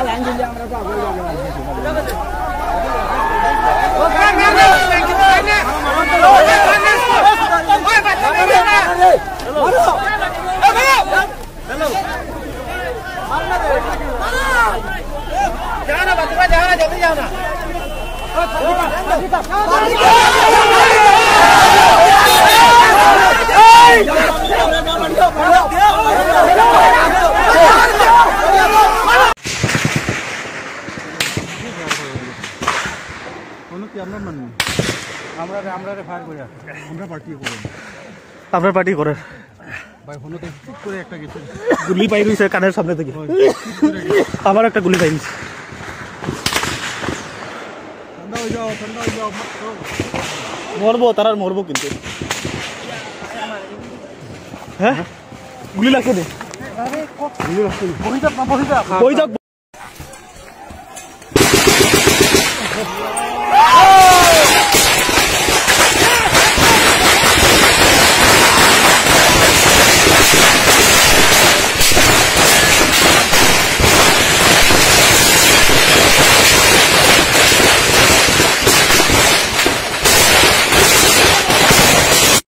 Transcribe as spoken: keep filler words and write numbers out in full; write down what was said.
जाना बच्चा जाना जल्दी जाना আপনার পার্টি করে গুলি পাই রয়েছে কানের সামনে থেকে আবার একটা গুলি পাই মরবো তারা মরবো কিন্তু হ্যাঁ গুলি লাগছে গুলি লাগছে